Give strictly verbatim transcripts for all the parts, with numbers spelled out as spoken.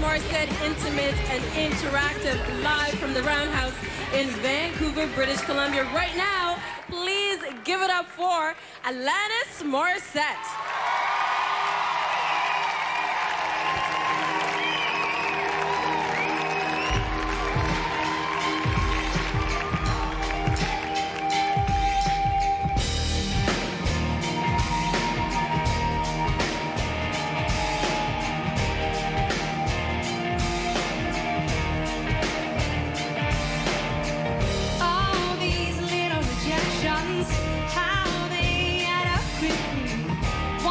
Morissette, intimate and interactive, live from the Roundhouse in Vancouver, British Columbia. Right now, please give it up for Alanis Morissette. How they add up quickly.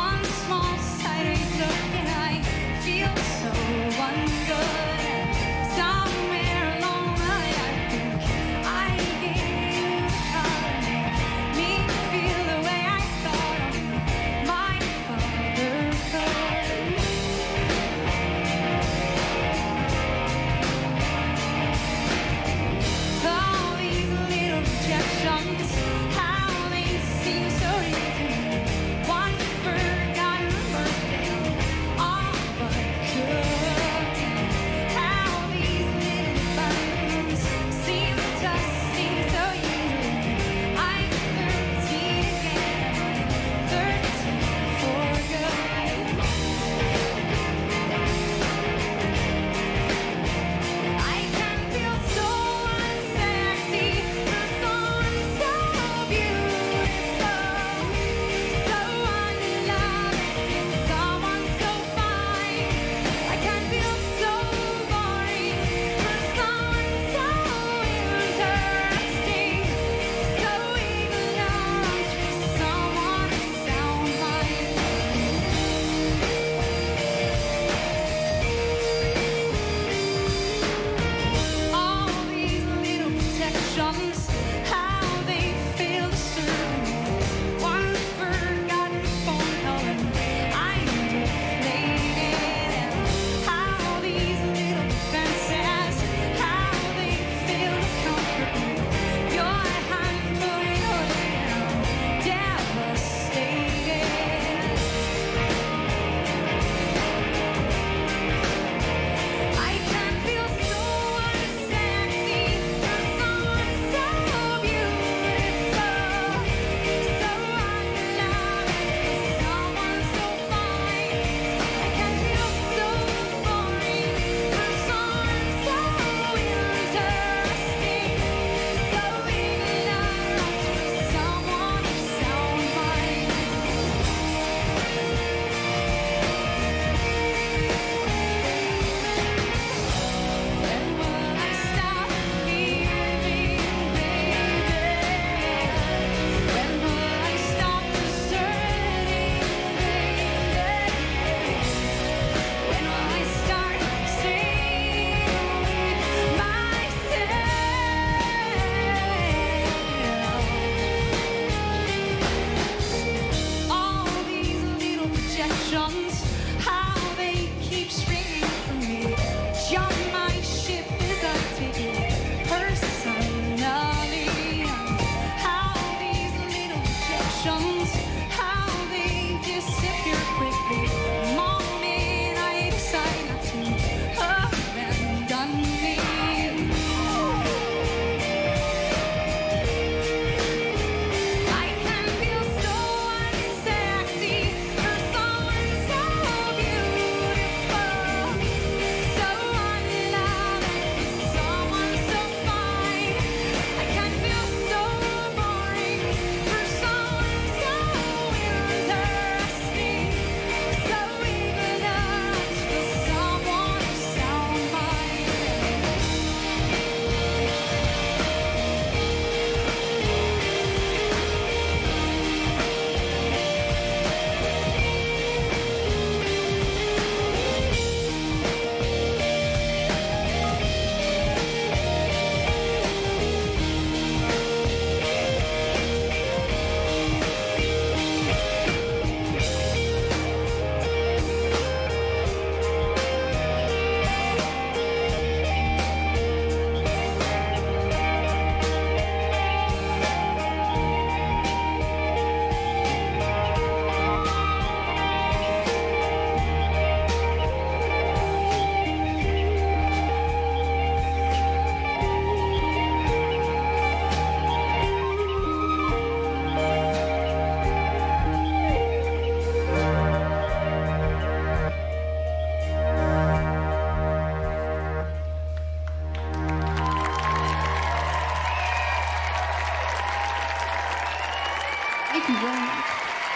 very much.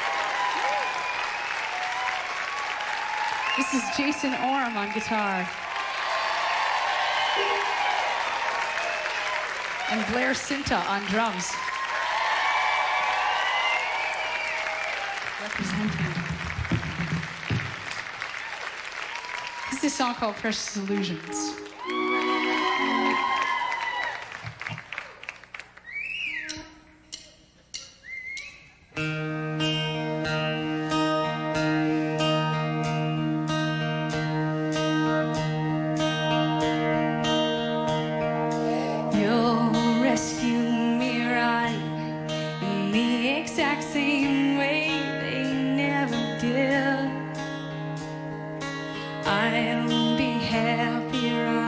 This is Jason Orm on guitar. And Blair Cinta on drums. Representing. This is a song called Precious Illusions. I'll be happier.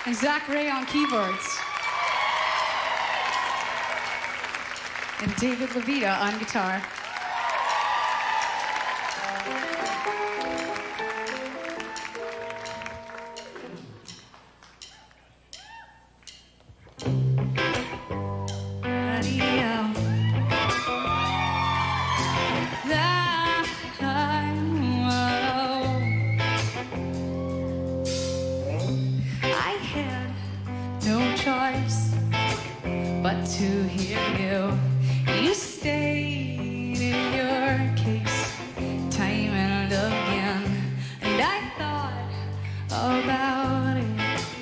and Zach Ray on keyboards. And David Levita on guitar. But to hear you, you stayed in your case time and again, and I thought about it.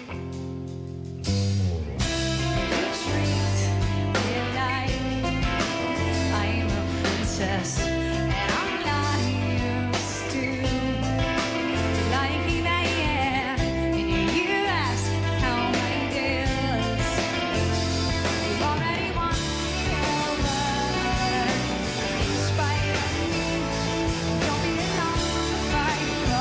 You treat me like I'm a princess, and I'm not used to liking that, yeah. And you ask how my day is. You already won me over, in spite of me. Don't be alone in the fight, oh,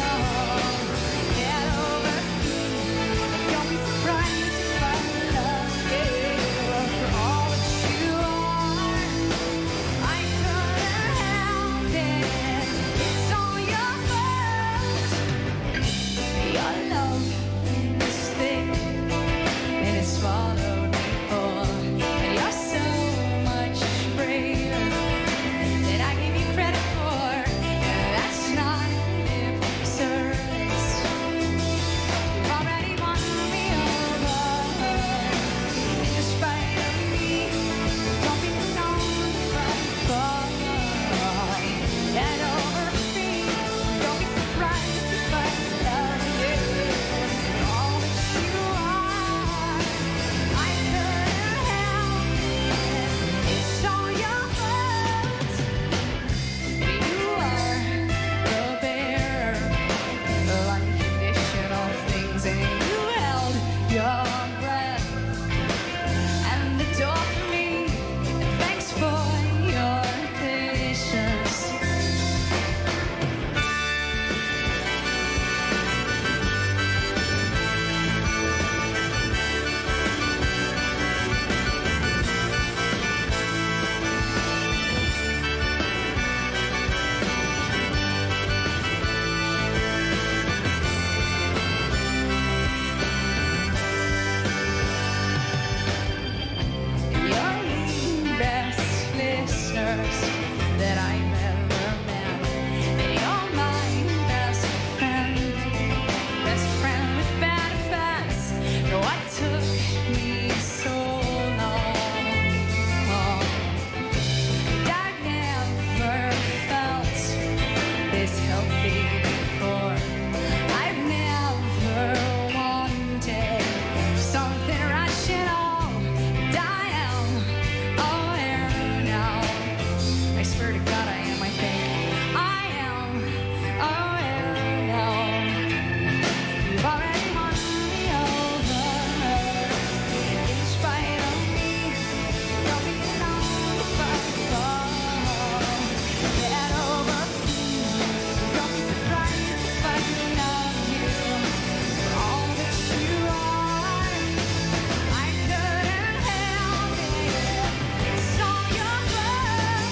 get over me. Don't be surprised if I love you for all that you are. I couldn't help it, it's all your fault. Your love is thick and it swallowed me whole, and you're so much braver than I give you credit for, and that's not lip service. You've already won me over, in spite of me. Don't be known to fight for, get over me. Don't be surprised if I love you for all that you are. I couldn't help it, it's all your fault. You are the bearer of unconditional things, and you held your breath and the door for me. And thanks for your patience. You're the best listeners that I've ever met, and you're my best friend, best friend with bad effects. No, what took me so long? And I've never felt this healthy before. I've never wanted something rational. And I am aware now. I swear to God, I am. I think I am aware now. You've already won me over, in spite of me. Don't be alone if I fall. Get over me. Don't be surprised if I love you for all that you are. I couldn't help it, it's all your fault.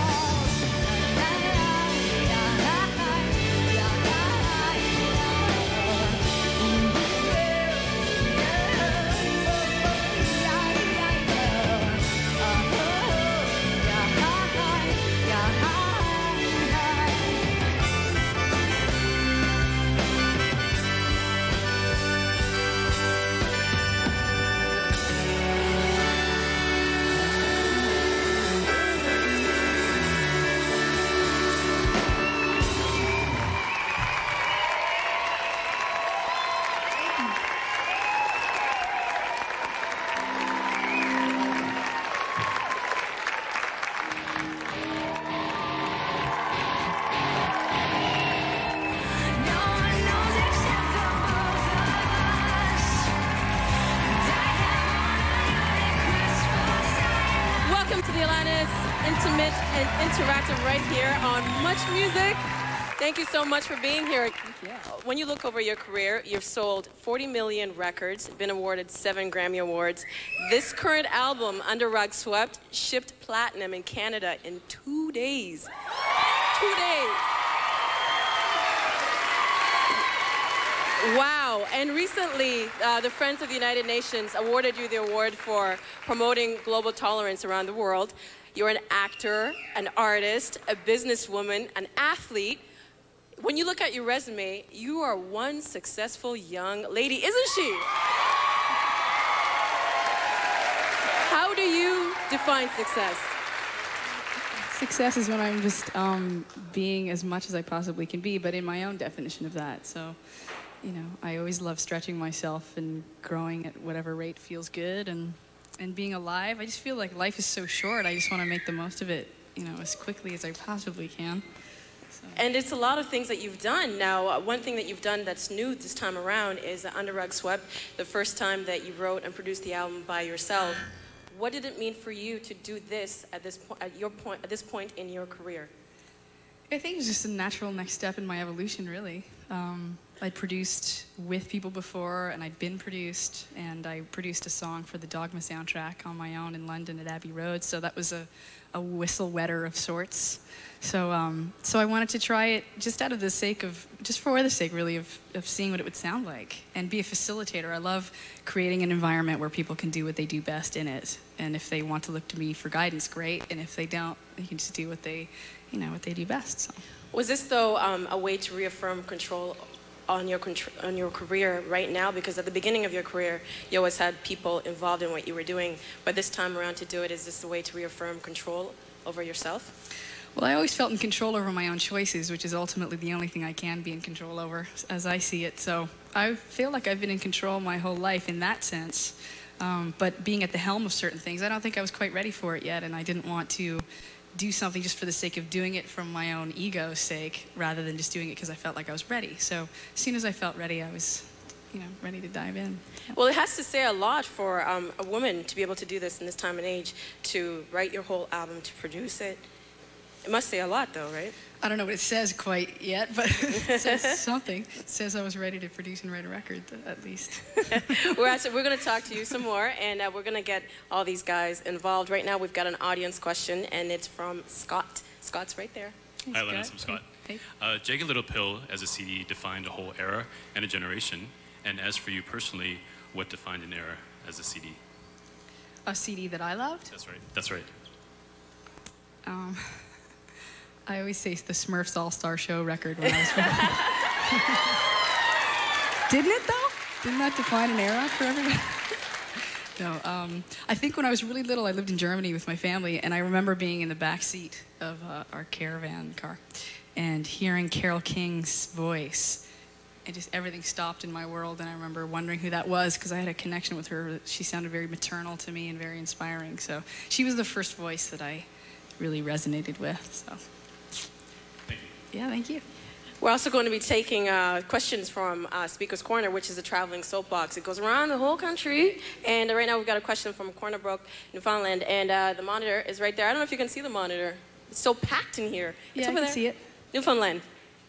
No one knows except for both of us, and I have one Christmas I Welcome to the Alanis Intimate and Interactive right here on MuchMusic. Thank you so much for being here. Yeah. When you look over your career, you've sold forty million records, been awarded seven Grammy Awards. This current album, Under Rug Swept, shipped platinum in Canada in two days. Two days. Wow. And recently, uh, the Friends of the United Nations awarded you the award for promoting global tolerance around the world. You're an actor, an artist, a businesswoman, an athlete. When you look at your resume, you are one successful young lady, isn't she? How do you define success? Success is when I'm just um, being as much as I possibly can be, but in my own definition of that. So, you know, I always love stretching myself and growing at whatever rate feels good, and, and being alive. I just feel like life is so short. I just want to make the most of it, you know, as quickly as I possibly can. So. And it's a lot of things that you've done. Now, uh, one thing that you've done that's new this time around is uh, Under Rug Swept, the first time that you wrote and produced the album by yourself. What did it mean for you to do this at this point, at your point, at this point in your career? I think it was just a natural next step in my evolution, really. Um, I'd produced with people before, and I'd been produced, and I produced a song for the Dogma soundtrack on my own in London at Abbey Road, so that was a, a whistle wetter of sorts. So, um, so I wanted to try it just out of the sake of, just for the sake, really, of, of seeing what it would sound like, and be a facilitator. I love creating an environment where people can do what they do best in it, and if they want to look to me for guidance, great, and if they don't, they can just do what they, you know, what they do best. So. Was this, though, um, a way to reaffirm control on your, on your career right now? Because at the beginning of your career, you always had people involved in what you were doing, but this time around to do it, is this a way to reaffirm control over yourself? Well, I always felt in control over my own choices, which is ultimately the only thing I can be in control over, as I see it. So I feel like I've been in control my whole life in that sense. Um, but being at the helm of certain things, I don't think I was quite ready for it yet, and I didn't want to do something just for the sake of doing it from my own ego's sake, rather than just doing it because I felt like I was ready. So as soon as I felt ready, I was, you know, ready to dive in. Well, it has to say a lot for um, a woman to be able to do this in this time and age, to write your whole album, to produce it. It must say a lot, though, right? I don't know what it says quite yet, but it says something. It says I was ready to produce and write a record, at least. we're actually, we're going to talk to you some more, and uh, we're going to get all these guys involved. Right now, we've got an audience question, and it's from Scott. Scott's right there. Hey, Hi, Alanis. I'm Scott. Hey. Uh, Jagged Little Pill as a C D defined a whole era and a generation. And as for you personally, what defined an era as a C D? A C D that I loved? That's right. That's right. Um, I always say the Smurfs All-Star Show record when I was Didn't it, though? Didn't that define an era for everybody? No, um, I think when I was really little, I lived in Germany with my family, and I remember being in the back seat of uh, our caravan car and hearing Carole King's voice, and just everything stopped in my world, and I remember wondering who that was because I had a connection with her. She sounded very maternal to me and very inspiring, so she was the first voice that I really resonated with, so. Thank you. Yeah, thank you. We're also going to be taking uh, questions from uh, Speaker's Corner, which is a traveling soapbox. It goes around the whole country. And uh, right now we've got a question from Corner Brook, Newfoundland. And uh, the monitor is right there. I don't know if you can see the monitor. It's so packed in here. It's Yeah, over I can there. see it. Newfoundland.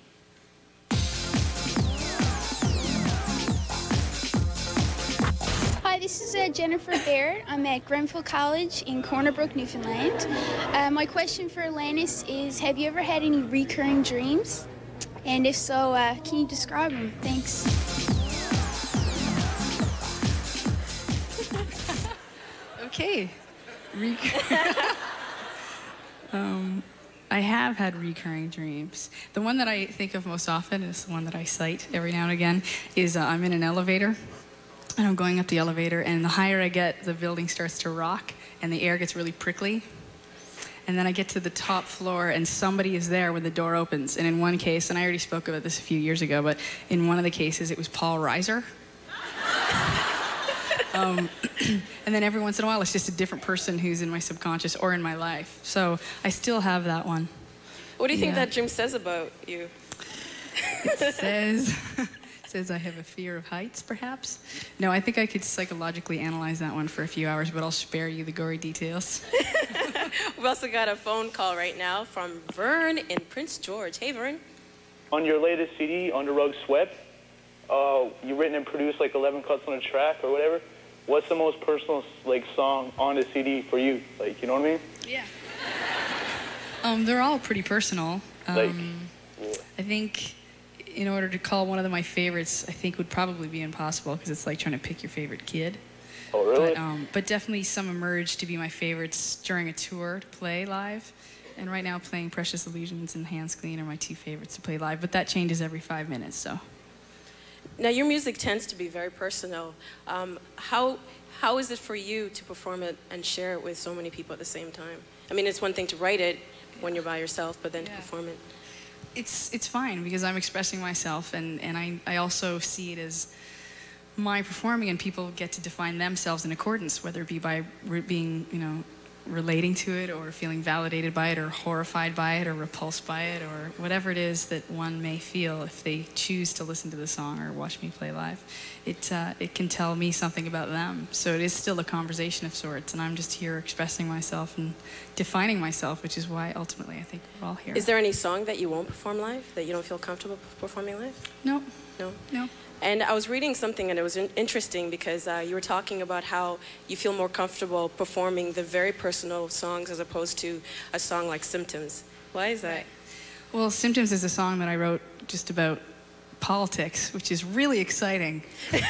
Hi, this is uh, Jennifer Baird. I'm at Grenfell College in Corner Brook, Newfoundland. Uh, my question for Alanis is, have you ever had any recurring dreams? And if so, uh, can you describe them? Thanks. Okay. Rec- um, I have had recurring dreams. The one that I think of most often is the one that I cite every now and again, is uh, I'm in an elevator, and I'm going up the elevator, and the higher I get, the building starts to rock, and the air gets really prickly. And then I get to the top floor, and somebody is there when the door opens. And in one case, and I already spoke about this a few years ago, but in one of the cases, it was Paul Reiser. um, and then every once in a while, it's just a different person who's in my subconscious or in my life. So I still have that one. What do you think Yeah. that dream says about you? It says, it says I have a fear of heights, perhaps. No, I think I could psychologically analyze that one for a few hours, but I'll spare you the gory details. We've also got a phone call right now from Vern in Prince George. Hey, Vern. on your latest C D, Under Rug Swept, uh, you written and produced like eleven cuts on a track or whatever. What's the most personal like song on the C D for you? Like, you know what I mean? Yeah. Um, they're all pretty personal. Um, Like, yeah. I think in order to call one of them my favorites, I think would probably be impossible because it's like trying to pick your favorite kid. Oh, really? But, um, but definitely some emerged to be my favorites during a tour to play live. And right now playing Precious Illusions and Hands Clean are my two favorites to play live, but that changes every five minutes, so. Now, your music tends to be very personal. Um, how, how is it for you to perform it and share it with so many people at the same time? I mean, it's one thing to write it when you're by yourself, but then Yeah. to perform it. It's, it's fine because I'm expressing myself, and, and I, I also see it as my performing, and people get to define themselves in accordance, whether it be by re being, you know, relating to it or feeling validated by it or horrified by it or repulsed by it or whatever it is that one may feel if they choose to listen to the song or watch me play live. It, uh, it can tell me something about them. So it is still a conversation of sorts, and I'm just here expressing myself and defining myself, which is why ultimately I think we're all here. Is there any song that you won't perform live, that you don't feel comfortable performing live? No. No? No. And I was reading something, and it was in interesting because uh, you were talking about how you feel more comfortable performing the very personal songs as opposed to a song like Symptoms. Why is that? Well, Symptoms is a song that I wrote just about politics, which is really exciting.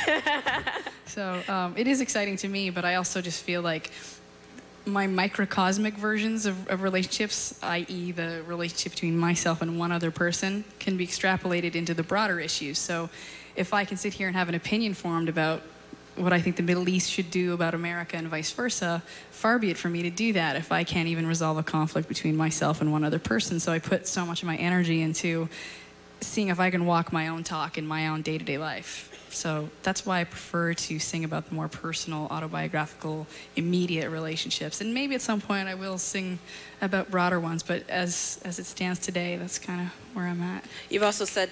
So um, it is exciting to me, but I also just feel like my microcosmic versions of, of relationships, that is the relationship between myself and one other person, can be extrapolated into the broader issues. So if I can sit here and have an opinion formed about what I think the Middle East should do about America and vice versa, far be it for me to do that if I can't even resolve a conflict between myself and one other person. So I put so much of my energy into seeing if I can walk my own talk in my own day-to-day life. So that's why I prefer to sing about the more personal, autobiographical, immediate relationships. And maybe at some point I will sing about broader ones, but as, as it stands today, that's kind of where I'm at. You've also said...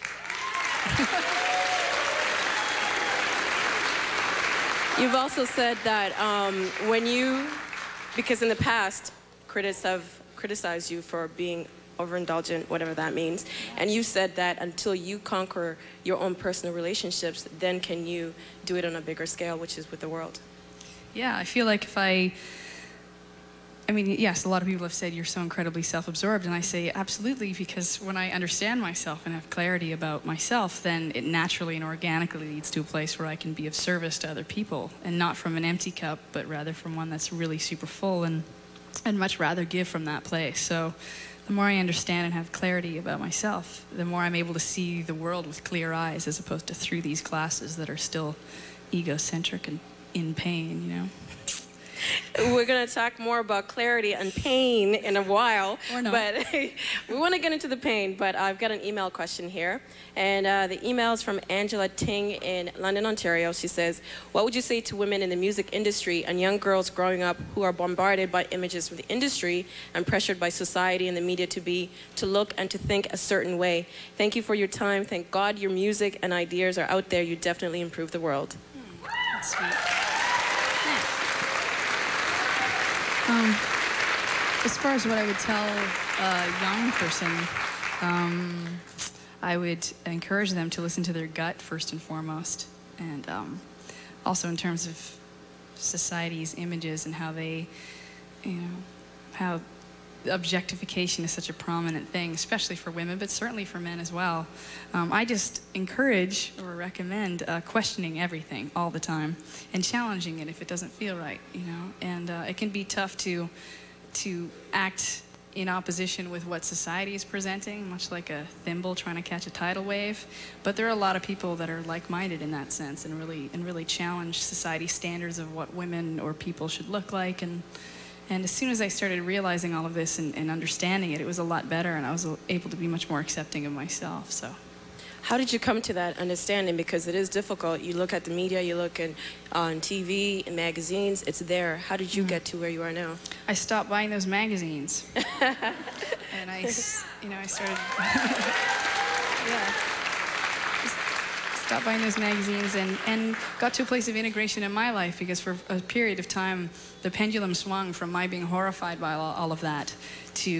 You've also said that um, when you, because in the past, critics have criticized you for being overindulgent, whatever that means, and you said that until you conquer your own personal relationships, then can you do it on a bigger scale, which is with the world. Yeah, I feel like if I, I mean, yes, a lot of people have said you're so incredibly self-absorbed, and I say absolutely, because when I understand myself and have clarity about myself, then it naturally and organically leads to a place where I can be of service to other people, and not from an empty cup, but rather from one that's really super full, and I'd much rather give from that place. So the more I understand and have clarity about myself, the more I'm able to see the world with clear eyes, as opposed to through these glasses that are still egocentric and in pain, you know? We're going to talk more about clarity and pain in a while. Or not. But we want to get into the pain, but I've got an email question here. And uh, the email is from Angela Ting in London, Ontario. She says, what would you say to women in the music industry and young girls growing up who are bombarded by images from the industry and pressured by society and the media to be, to look and to think a certain way? Thank you for your time. Thank God your music and ideas are out there. You definitely improve the world. Hmm, that's sweet. Um, as far as what I would tell a young person, um, I would encourage them to listen to their gut first and foremost, and um, also in terms of society's images and how they, you know, how objectification is such a prominent thing, especially for women, but certainly for men as well. Um, I just encourage or recommend uh, questioning everything all the time and challenging it if it doesn't feel right, you know. And uh, it can be tough to to act in opposition with what society is presenting, much like a thimble trying to catch a tidal wave. But there are a lot of people that are like-minded in that sense and really and really challenge society's standards of what women or people should look like. And And as soon as I started realizing all of this and, and understanding it, it was a lot better, and I was able to be much more accepting of myself. So, how did you come to that understanding? Because it is difficult. You look at the media, you look in, on T V, in magazines, it's there. How did you mm-hmm. get to where you are now? I stopped buying those magazines. And I, you know, I started, yeah. Stopped buying those magazines and, and got to a place of integration in my life, because for a period of time, the pendulum swung from my being horrified by all, all of that to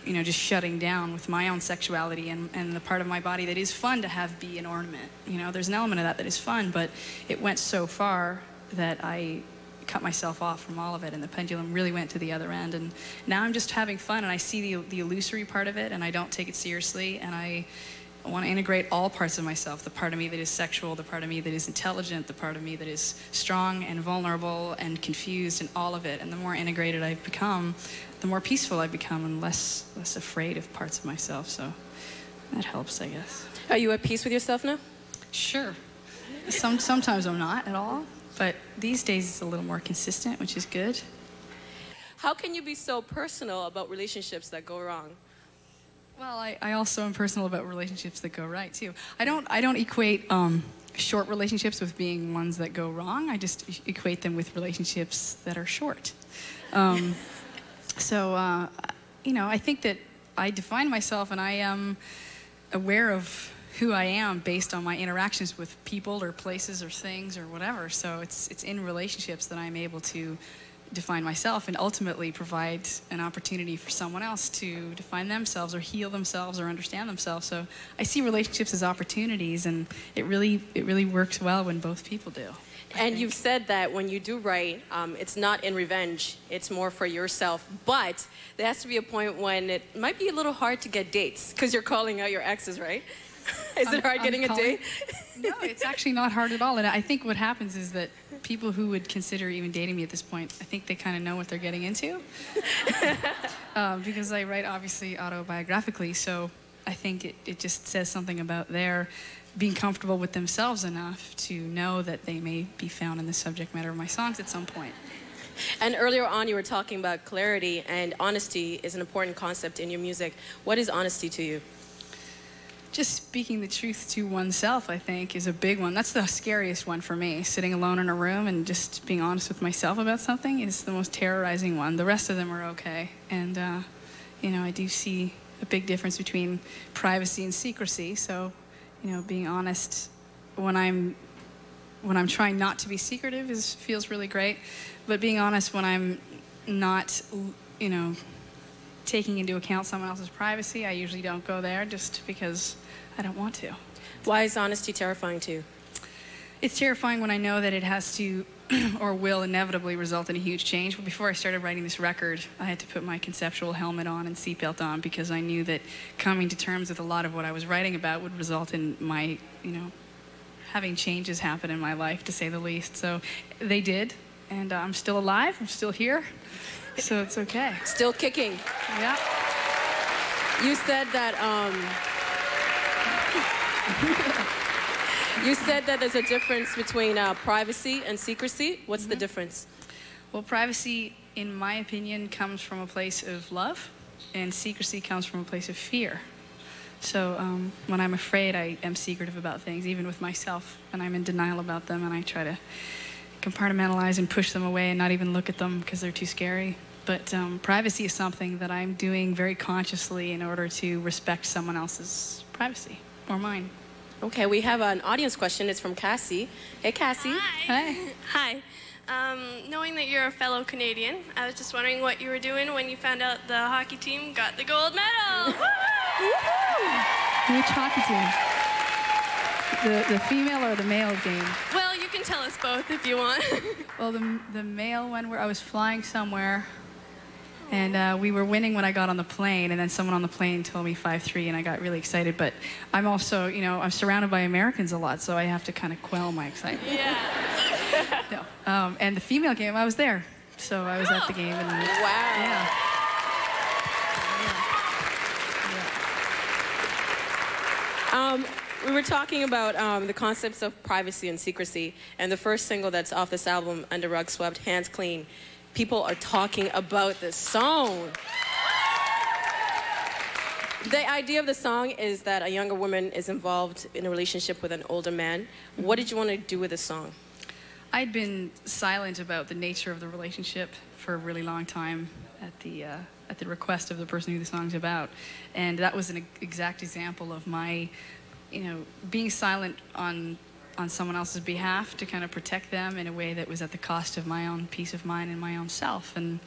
you know, just shutting down with my own sexuality and, and the part of my body that is fun to have be an ornament. You know, there's an element of that that is fun, but it went so far that I cut myself off from all of it, and the pendulum really went to the other end. And now I'm just having fun, and I see the, the illusory part of it, and I don't take it seriously, and I want to integrate all parts of myself, the part of me that is sexual, the part of me that is intelligent, the part of me that is strong and vulnerable and confused, and all of it. And the more integrated I've become, the more peaceful I've become and less less afraid of parts of myself. So that helps, I guess. Are you at peace with yourself now? Sure. Some, sometimes I'm not at all, but these days it's a little more consistent, which is good. How can you be so personal about relationships that go wrong? Well, I, I also am personal about relationships that go right, too. I don't, I don't equate um, short relationships with being ones that go wrong. I just e- equate them with relationships that are short. Um, so, uh, you know, I think that I define myself and I am aware of who I am based on my interactions with people or places or things or whatever. So it's, it's in relationships that I'm able to define myself and ultimately provide an opportunity for someone else to define themselves or heal themselves or understand themselves. So I see relationships as opportunities, and it really it really works well when both people do. And you've said that when you do write, um, it's not in revenge, it's more for yourself. But there has to be a point when it might be a little hard to get dates because you're calling out your exes, right? Is I'm, it hard I'm getting calling, a date? No, it's actually not hard at all. And I think what happens is that people who would consider even dating me at this point, I think they kind of know what they're getting into. um, because I write, obviously, autobiographically, so I think it, it just says something about their being comfortable with themselves enough to know that they may be found in the subject matter of my songs at some point. And earlier on, you were talking about clarity, and honesty is an important concept in your music. What is honesty to you? Just speaking the truth to oneself, I think, is a big one. That's the scariest one for me. Sitting alone in a room and just being honest with myself about something is the most terrorizing one. The rest of them are okay. And, uh, you know, I do see a big difference between privacy and secrecy. So, you know, being honest when I'm when I'm trying not to be secretive is feels really great. But being honest when I'm not, you know, taking into account someone else's privacy, I usually don't go there just because I don't want to. Why is honesty terrifying to you? It's terrifying when I know that it has to or will inevitably result in a huge change. But before I started writing this record, I had to put my conceptual helmet on and seatbelt on because I knew that coming to terms with a lot of what I was writing about would result in my, you know, having changes happen in my life, to say the least. So they did, and uh, I'm still alive, I'm still here, so it's okay. Still kicking. Yeah. You said that, um, you said that there's a difference between uh, privacy and secrecy. What's mm-hmm. the difference? Well, privacy, in my opinion, comes from a place of love, and secrecy comes from a place of fear. So um, when I'm afraid, I am secretive about things, even with myself, and I'm in denial about them, and I try to compartmentalize and push them away and not even look at them because they're too scary. But um, privacy is something that I'm doing very consciously in order to respect someone else's privacy, or mine. Okay, we have an audience question. It's from Cassie. Hey, Cassie. Hi. Hi. Um, knowing that you're a fellow Canadian, I was just wondering what you were doing when you found out the hockey team got the gold medal. Which hockey team? The, the female or the male game? Well, you can tell us both if you want. Well, the, the male one where I was flying somewhere, and uh, we were winning when I got on the plane, and then someone on the plane told me five three, and I got really excited. But I'm also, you know, I'm surrounded by Americans a lot, so I have to kind of quell my excitement. Yeah. No. Um, and the female game, I was there. So I was at the game. And, wow. Yeah. Um, we were talking about um, the concepts of privacy and secrecy, and the first single that's off this album, Under Rug Swept, Hands Clean. People are talking about this song. The idea of the song is that a younger woman is involved in a relationship with an older man. What did you want to do with the song? I'd been silent about the nature of the relationship for a really long time at the uh, at the request of the person who the song's about, and that was an exact example of my, you know, being silent on on someone else's behalf to kind of protect them in a way that was at the cost of my own peace of mind and my own self. And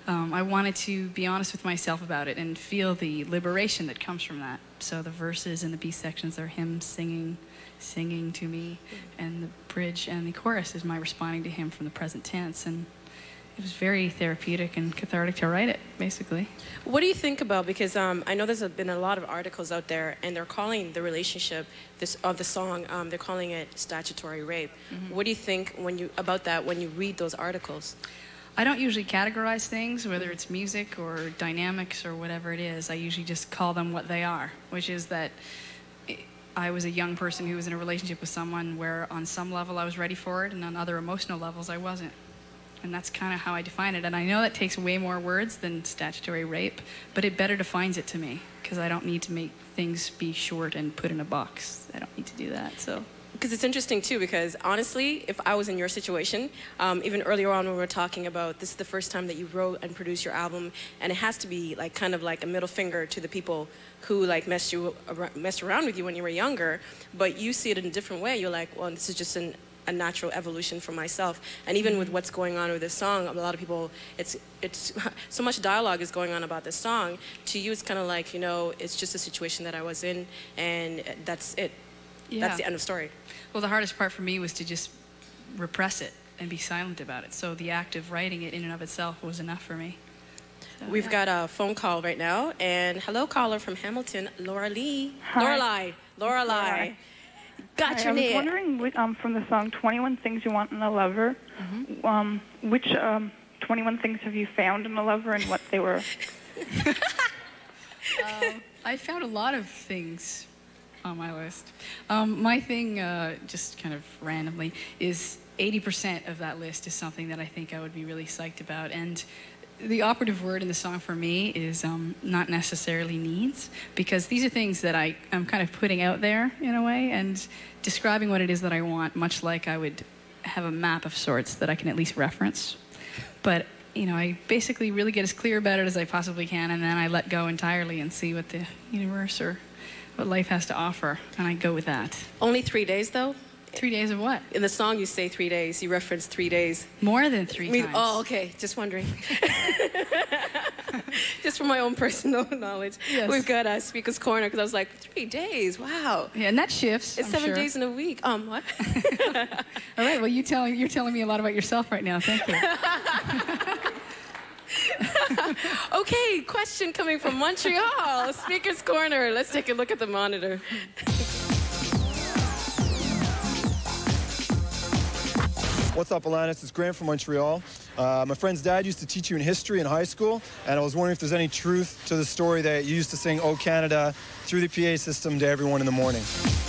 um, I wanted to be honest with myself about it and feel the liberation that comes from that. So the verses and the B sections are him singing, singing to me, and the bridge and the chorus is my responding to him from the present tense. And it was very therapeutic and cathartic to write it, basically. What do you think about, because um, I know there's been a lot of articles out there, and they're calling the relationship this, of the song, um, they're calling it statutory rape. Mm-hmm. What do you think when you, about that when you read those articles? I don't usually categorize things, whether it's music or dynamics or whatever it is. I usually just call them what they are, which is that I was a young person who was in a relationship with someone where on some level I was ready for it, and on other emotional levels I wasn't. And that's kind of how I define it. And I know that takes way more words than statutory rape, but it better defines it to me, because I don't need to make things be short and put in a box. I don't need to do that, so. Because it's interesting too, because honestly, if I was in your situation, um, even earlier on when we were talking about this is the first time that you wrote and produced your album, and it has to be like kind of like a middle finger to the people who like messed you messed around with you when you were younger, but you see it in a different way. You're like, well, this is just an a natural evolution for myself. And even with what's going on with this song, a lot of people, it's it's so much dialogue is going on about this song. To you, it's kind of like, you know, it's just a situation that I was in, and that's it. Yeah. That's the end of story. Well, the hardest part for me was to just repress it and be silent about it. So the act of writing it in and of itself was enough for me. So, We've yeah. got a phone call right now, and hello, caller from Hamilton, Laura Lee. Hi. Lorelei. Lorelei. Lorelei. Got Hi, your I was name. wondering, which, um, from the song twenty-one Things You Want in a Lover, mm-hmm. um, which um, twenty-one things have you found in a lover and what they were? um, I found a lot of things on my list. Um, my thing, uh, just kind of randomly, is eighty percent of that list is something that I think I would be really psyched about. And the operative word in the song for me is um, not necessarily needs, because these are things that I, I'm kind of putting out there in a way and describing what it is that I want, much like I would have a map of sorts that I can at least reference. But, you know, I basically really get as clear about it as I possibly can, and then I let go entirely and see what the universe or what life has to offer, and I go with that. Only three days, though? Three days of what? In the song, you say three days. You reference three days. More than three I mean, times. Oh, okay. Just wondering. Just for my own personal knowledge. Yes. We've got a Speaker's Corner, because I was like, three days, wow. Yeah, and that shifts, It's I'm seven sure. days in a week. Um, what? All right, well, you telling, you're telling me a lot about yourself right now. Thank you. Okay, question coming from Montreal. Speaker's Corner. Let's take a look at the monitor. What's up, Alanis? It's Graham from Montreal. Uh, my friend's dad used to teach you in history in high school, and I was wondering if there's any truth to the story that you used to sing "Oh Canada" through the P A system to everyone in the morning.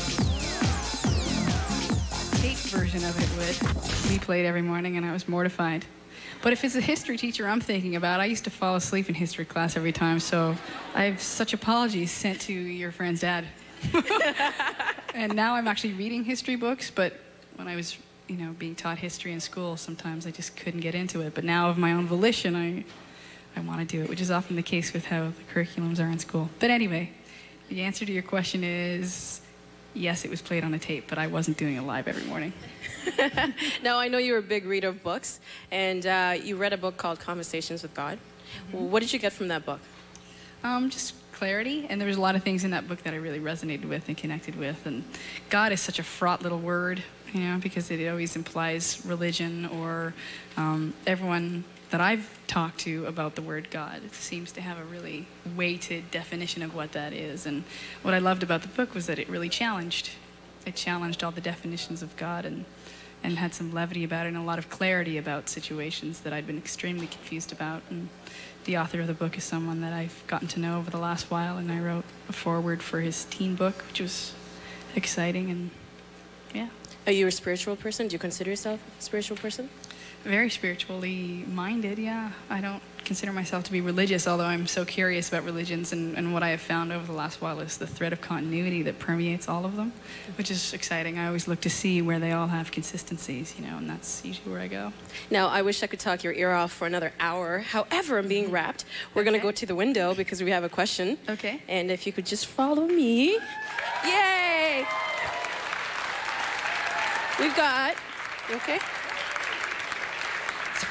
Tape version of it would be played every morning, and I was mortified. But if it's a history teacher I'm thinking about, I used to fall asleep in history class every time, so I have such apologies sent to your friend's dad. And now I'm actually reading history books, but when I was, you know, being taught history in school, sometimes I just couldn't get into it. But now, of my own volition, I, I want to do it, which is often the case with how the curriculums are in school. But anyway, the answer to your question is yes, it was played on a tape, but I wasn't doing it live every morning. Now, I know you're a big reader of books, and uh, you read a book called Conversations with God. Mm-hmm. What did you get from that book? Um, just clarity, and there was a lot of things in that book that I really resonated with and connected with. And God is such a fraught little word, you know, because it always implies religion, or um, everyone that I've talked to about the word God seems to have a really weighted definition of what that is. And what I loved about the book was that it really challenged. It challenged all the definitions of God, and, and had some levity about it and a lot of clarity about situations that I'd been extremely confused about. And the author of the book is someone that I've gotten to know over the last while, and I wrote a foreword for his teen book, which was exciting, and yeah. Are you a spiritual person? Do you consider yourself a spiritual person? Very spiritually minded, yeah. I don't consider myself to be religious, although I'm so curious about religions, and, and what I have found over the last while is the thread of continuity that permeates all of them, which is exciting. I always look to see where they all have consistencies, you know, and that's usually where I go. Now, I wish I could talk your ear off for another hour. However, I'm being wrapped. We're Okay. going to go to the window because we have a question. Okay. And if you could just follow me. Yay! We've got, you okay?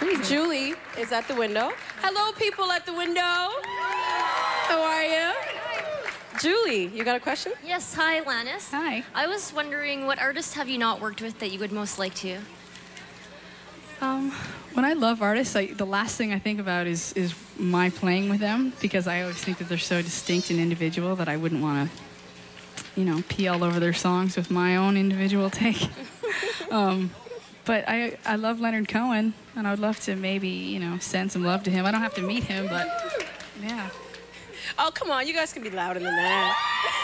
crazy. Julie is at the window. Hello, people at the window. How are you? Julie, you got a question? Yes, hi, Alanis. Hi. I was wondering, what artists have you not worked with that you would most like to? Um, when I love artists, I, the last thing I think about is, is my playing with them, because I always think that they're so distinct and individual that I wouldn't want to, you know, pee all over their songs with my own individual take. um, but I, I love Leonard Cohen, and I would love to maybe, you know, send some love to him. I don't have to meet him, but yeah. Oh, come on, you guys can be louder than that.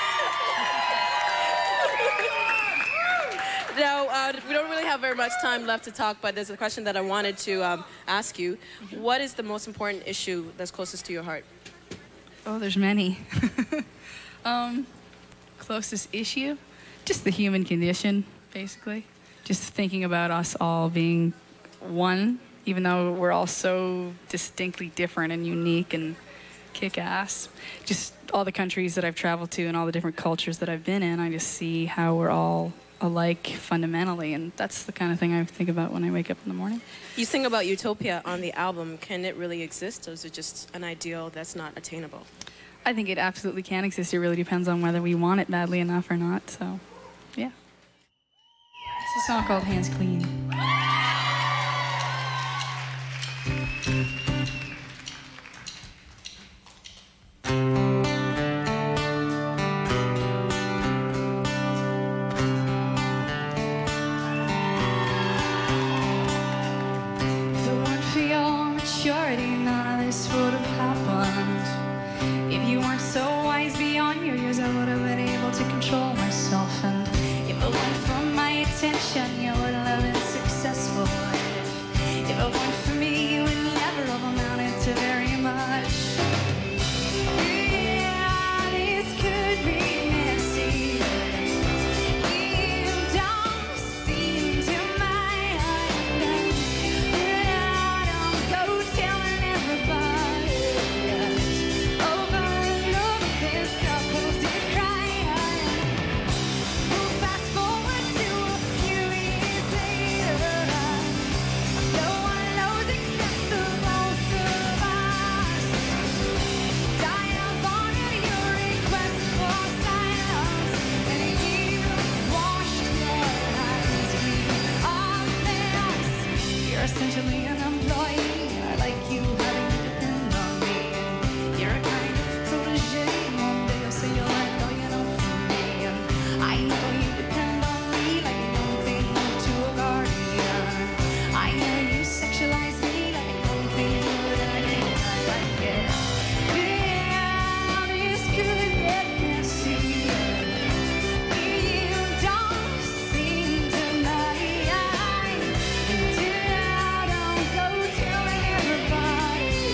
Now, uh, we don't really have very much time left to talk, but there's a question that I wanted to um, ask you. What is the most important issue that's closest to your heart? Oh, there's many. um, closest issue? Just the human condition, basically. Just thinking about us all being one, even though we're all so distinctly different and unique and kick-ass. Just all the countries that I've traveled to and all the different cultures that I've been in, I just see how we're all alike fundamentally, and that's the kind of thing I think about when I wake up in the morning. You sing about utopia on the album. Can it really exist, or is it just an ideal that's not attainable? I think it absolutely can exist. It really depends on whether we want it badly enough or not, so yeah. It's a song called Hands Clean. None of this would have happened. If you weren't so wise beyond your years, I would have been able to control myself. And if it weren't for my attention, you wouldn't have been successful. If it weren't for me, you would never have amounted to very much. Yeah, this could be messy. You don't seem to mind. I don't go telling everybody. Overlook this supposed crime. We'll fast forward to a few years later. No one knows except the both of us. Die of honor, your request for silence, and you washed your hands clean of this. You're essentially an employee. I like you having to depend on me. You're a kind of protege. One day you'll say you'll let go, you know, from me. And I know you depend on me like a young thing to a guardian. I know you sexualize me like a young thing would, and I think I like it. Yeah, this could get messy. You don't seem to mind. I don't go telling everybody.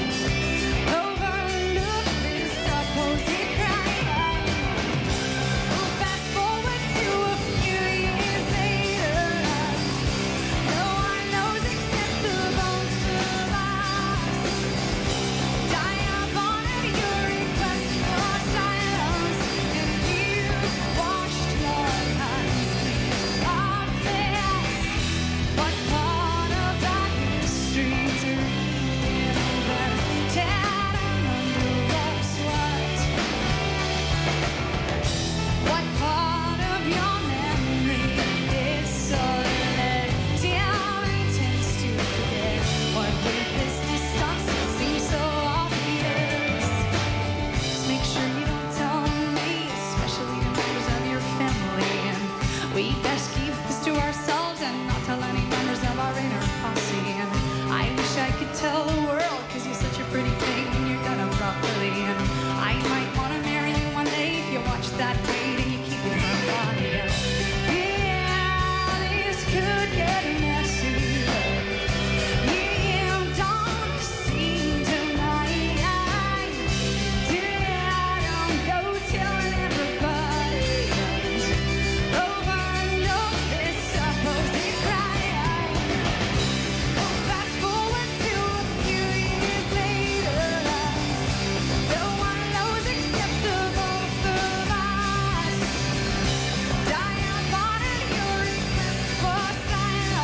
Overlook this supposed crime. We'll fast forward to a few years later. No one knows except the both of us. Die of honor, your request for silence, and you washed your hands clean of this. What part of that history's reinvented and undergoes what? What part of your memory is so selective and tends to forget? What with this distance it seems so obvious. Just make sure you don't tell me, especially the members of your family. And we best keep this to ourselves and not tell any members of our inner posse. And I wish I could tell the world, cause you're such a pretty thing when you're done up properly. And I might wanna marry you one day if you watch that weight and you keep your firm body. Yeah, this could get messy. You don't seem to mind. I don't go telling everybody. Overlook this supposed crime. We'll fast forward to a few years later. No one knows except the both of us. Die of honor, your request for silence.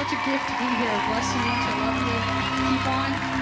such a gift to be here. Bless you, much. I love you. Keep on.